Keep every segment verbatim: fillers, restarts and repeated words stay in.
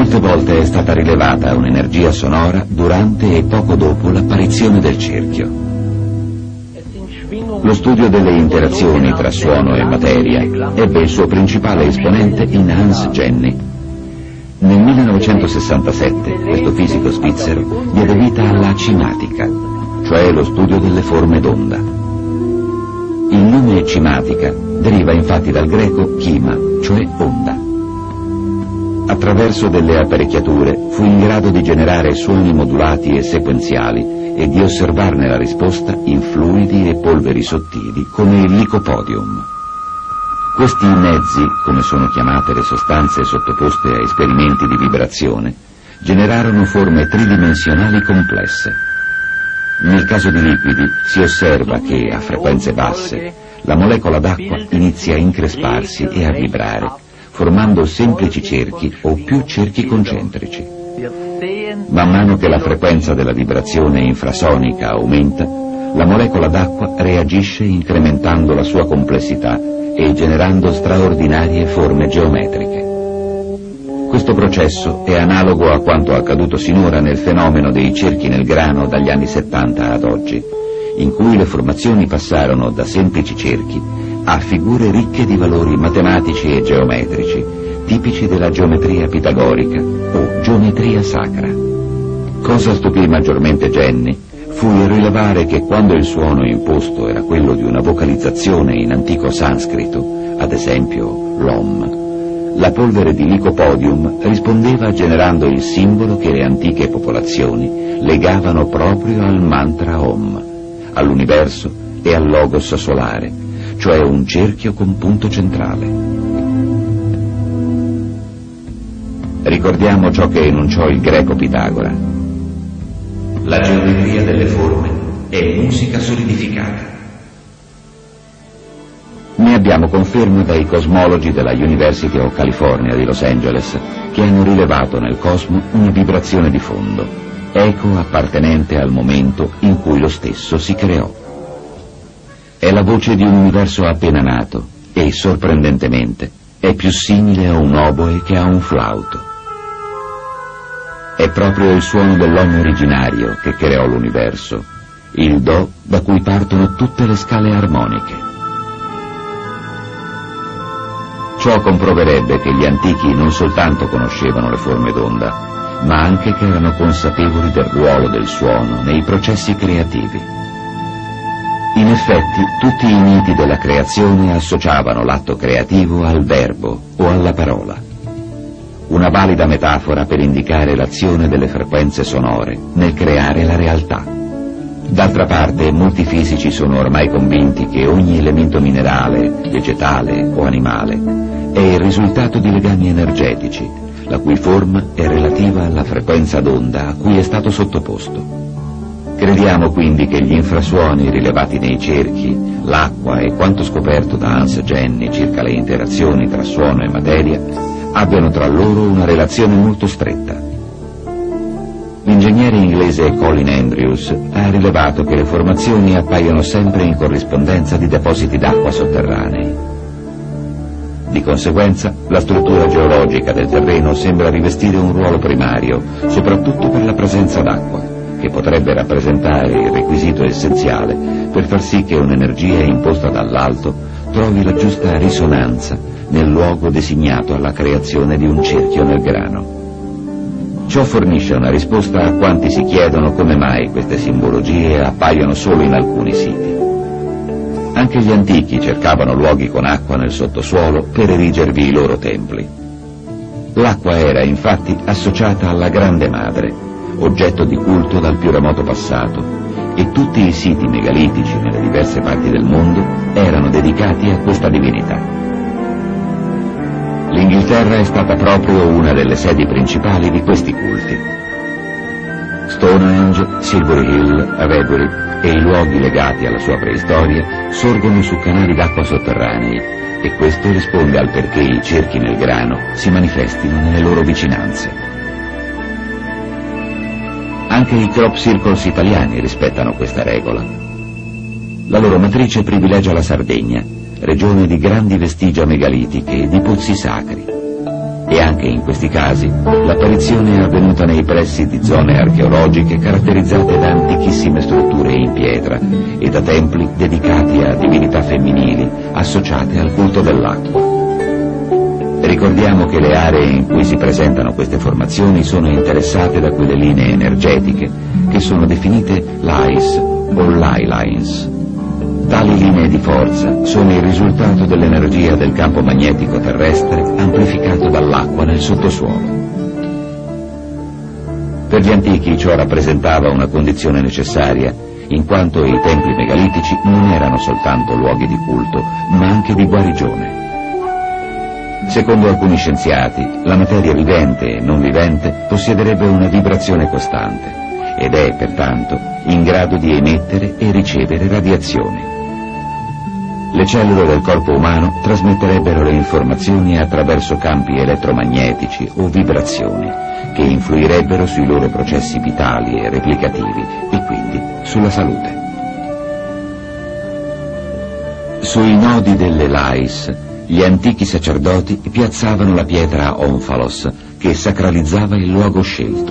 Molte volte è stata rilevata un'energia sonora durante e poco dopo l'apparizione del cerchio. Lo studio delle interazioni tra suono e materia ebbe il suo principale esponente in Hans Jenny. Nel millenovecentosessantasette questo fisico svizzero diede vita alla cimatica, cioè lo studio delle forme d'onda. Il nome cimatica deriva infatti dal greco chima, cioè onda. Attraverso delle apparecchiature fu in grado di generare suoni modulati e sequenziali e di osservarne la risposta in fluidi e polveri sottili come il licopodium. Questi mezzi, come sono chiamate le sostanze sottoposte a esperimenti di vibrazione, generarono forme tridimensionali complesse. Nel caso di liquidi si osserva che, a frequenze basse, la molecola d'acqua inizia a incresparsi e a vibrare, formando semplici cerchi o più cerchi concentrici. Man mano che la frequenza della vibrazione infrasonica aumenta, la molecola d'acqua reagisce incrementando la sua complessità e generando straordinarie forme geometriche. Questo processo è analogo a quanto accaduto sinora nel fenomeno dei cerchi nel grano dagli anni settanta ad oggi, in cui le formazioni passarono da semplici cerchi a figure ricche di valori matematici e geometrici, tipici della geometria pitagorica o geometria sacra. Cosa stupì maggiormente Jenny fu il rilevare che quando il suono imposto era quello di una vocalizzazione in antico sanscrito, ad esempio l'Om, la polvere di licopodium rispondeva generando il simbolo che le antiche popolazioni legavano proprio al mantra Om, all'universo e al logos solare, cioè un cerchio con punto centrale. Ricordiamo ciò che enunciò il greco Pitagora. La geometria delle forme è musica solidificata. Ne abbiamo conferma dai cosmologi della University of California di Los Angeles, che hanno rilevato nel cosmo una vibrazione di fondo, eco appartenente al momento in cui lo stesso si creò. È la voce di un universo appena nato e, sorprendentemente, è più simile a un oboe che a un flauto. È proprio il suono dell'Om originario che creò l'universo, il Do da cui partono tutte le scale armoniche. Ciò comproverebbe che gli antichi non soltanto conoscevano le forme d'onda, ma anche che erano consapevoli del ruolo del suono nei processi creativi. In effetti, tutti i miti della creazione associavano l'atto creativo al verbo o alla parola. Una valida metafora per indicare l'azione delle frequenze sonore nel creare la realtà. D'altra parte, molti fisici sono ormai convinti che ogni elemento minerale, vegetale o animale è il risultato di legami energetici, la cui forma è relativa alla frequenza d'onda a cui è stato sottoposto. Crediamo quindi che gli infrasuoni rilevati nei cerchi, l'acqua e quanto scoperto da Hans Jenny circa le interazioni tra suono e materia abbiano tra loro una relazione molto stretta. L'ingegnere inglese Colin Andrews ha rilevato che le formazioni appaiono sempre in corrispondenza di depositi d'acqua sotterranei. Di conseguenza, la struttura geologica del terreno sembra rivestire un ruolo primario, soprattutto per la presenza d'acqua, che potrebbe rappresentare il requisito essenziale per far sì che un'energia imposta dall'alto trovi la giusta risonanza nel luogo designato alla creazione di un cerchio nel grano. Ciò fornisce una risposta a quanti si chiedono come mai queste simbologie appaiono solo in alcuni siti. Anche gli antichi cercavano luoghi con acqua nel sottosuolo per erigervi i loro templi. L'acqua era infatti associata alla Grande Madre, oggetto di culto dal più remoto passato, e tutti i siti megalitici nelle diverse parti del mondo erano dedicati a questa divinità. L'Inghilterra è stata proprio una delle sedi principali di questi culti. Stonehenge, Silbury Hill, Avebury e i luoghi legati alla sua preistoria sorgono su canali d'acqua sotterranei, e questo risponde al perché i cerchi nel grano si manifestino nelle loro vicinanze. Anche i crop circles italiani rispettano questa regola. La loro matrice privilegia la Sardegna, regione di grandi vestigia megalitiche e di pozzi sacri. E anche in questi casi l'apparizione è avvenuta nei pressi di zone archeologiche caratterizzate da antichissime strutture in pietra e da templi dedicati a divinità femminili associate al culto dell'acqua. Ricordiamo che le aree in cui si presentano queste formazioni sono interessate da quelle linee energetiche che sono definite lais o ley lines. Tali linee di forza sono il risultato dell'energia del campo magnetico terrestre amplificato dall'acqua nel sottosuolo. Per gli antichi ciò rappresentava una condizione necessaria, in quanto i templi megalitici non erano soltanto luoghi di culto, ma anche di guarigione. Secondo alcuni scienziati, la materia vivente e non vivente possiederebbe una vibrazione costante ed è, pertanto, in grado di emettere e ricevere radiazioni. Le cellule del corpo umano trasmetterebbero le informazioni attraverso campi elettromagnetici o vibrazioni che influirebbero sui loro processi vitali e replicativi e quindi sulla salute. Sui nodi delle lais, gli antichi sacerdoti piazzavano la pietra onfalos che sacralizzava il luogo scelto.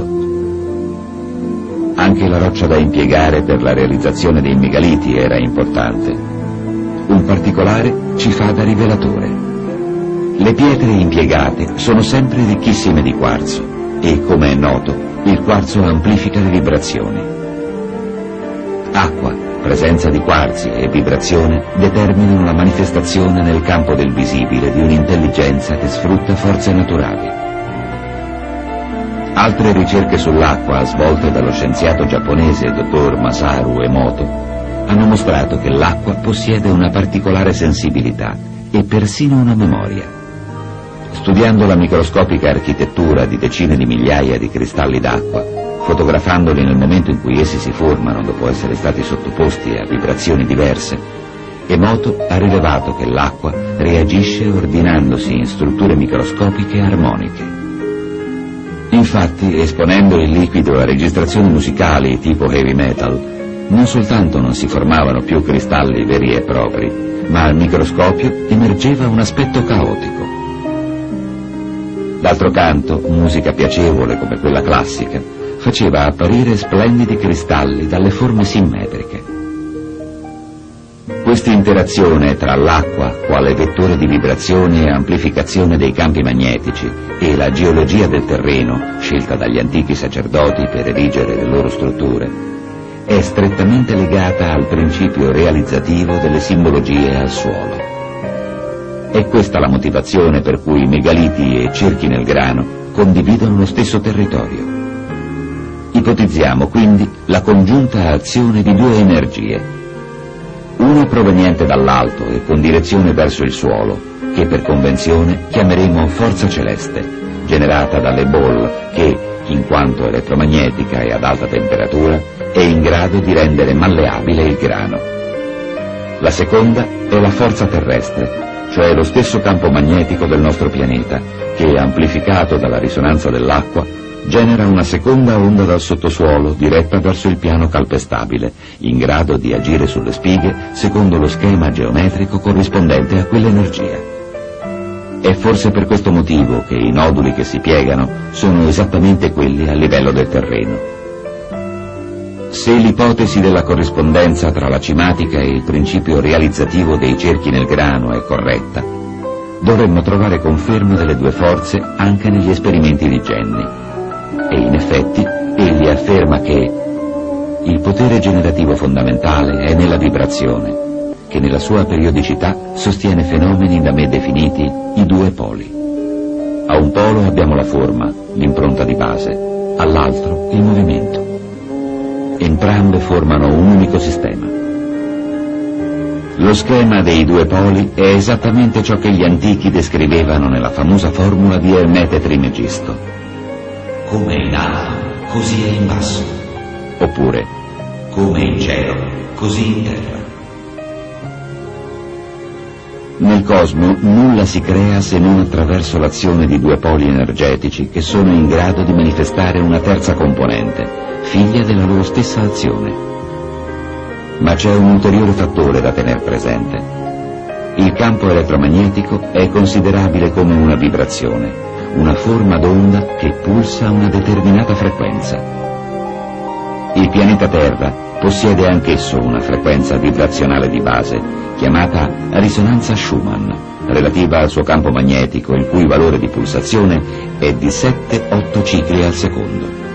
Anche la roccia da impiegare per la realizzazione dei megaliti era importante. Un particolare ci fa da rivelatore. Le pietre impiegate sono sempre ricchissime di quarzo e, come è noto, il quarzo amplifica le vibrazioni. Acqua, presenza di quarzi e vibrazione determinano la manifestazione nel campo del visibile di un'intelligenza che sfrutta forze naturali. Altre ricerche sull'acqua svolte dallo scienziato giapponese dottor Masaru Emoto hanno mostrato che l'acqua possiede una particolare sensibilità e persino una memoria. Studiando la microscopica architettura di decine di migliaia di cristalli d'acqua, fotografandoli nel momento in cui essi si formano dopo essere stati sottoposti a vibrazioni diverse, Emoto ha rilevato che l'acqua reagisce ordinandosi in strutture microscopiche armoniche. Infatti, esponendo il liquido a registrazioni musicali tipo heavy metal, non soltanto non si formavano più cristalli veri e propri, ma al microscopio emergeva un aspetto caotico. D'altro canto, musica piacevole come quella classica faceva apparire splendidi cristalli dalle forme simmetriche. Questa interazione tra l'acqua, quale vettore di vibrazione e amplificazione dei campi magnetici, e la geologia del terreno, scelta dagli antichi sacerdoti per erigere le loro strutture, è strettamente legata al principio realizzativo delle simbologie al suolo. È questa la motivazione per cui megaliti e cerchi nel grano condividono lo stesso territorio. Ipotizziamo quindi la congiunta azione di due energie, una proveniente dall'alto e con direzione verso il suolo, che per convenzione chiameremo forza celeste, generata dalle boll che, in quanto elettromagnetica e ad alta temperatura, è in grado di rendere malleabile il grano. La seconda è la forza terrestre, cioè lo stesso campo magnetico del nostro pianeta, che, amplificato dalla risonanza dell'acqua, genera una seconda onda dal sottosuolo diretta verso il piano calpestabile, in grado di agire sulle spighe secondo lo schema geometrico corrispondente a quell'energia. È forse per questo motivo che i noduli che si piegano sono esattamente quelli a livello del terreno. Se l'ipotesi della corrispondenza tra la cimatica e il principio realizzativo dei cerchi nel grano è corretta, dovremmo trovare conferma delle due forze anche negli esperimenti di Jenny. E in effetti egli afferma che il potere generativo fondamentale è nella vibrazione, che nella sua periodicità sostiene fenomeni da me definiti i due poli. A un polo abbiamo la forma, l'impronta di base, all'altro il movimento. Entrambe formano un unico sistema. Lo schema dei due poli è esattamente ciò che gli antichi descrivevano nella famosa formula di Ermete Trimegisto. Come in alto, così è in basso. Oppure, come in cielo, così in terra. Nel cosmo nulla si crea se non attraverso l'azione di due poli energetici che sono in grado di manifestare una terza componente, figlia della loro stessa azione. Ma c'è un ulteriore fattore da tener presente. Il campo elettromagnetico è considerabile come una vibrazione, una forma d'onda che pulsa a una determinata frequenza. Il pianeta Terra possiede anch'esso una frequenza vibrazionale di base, chiamata risonanza Schumann, relativa al suo campo magnetico, il cui valore di pulsazione è di sette otto cicli al secondo.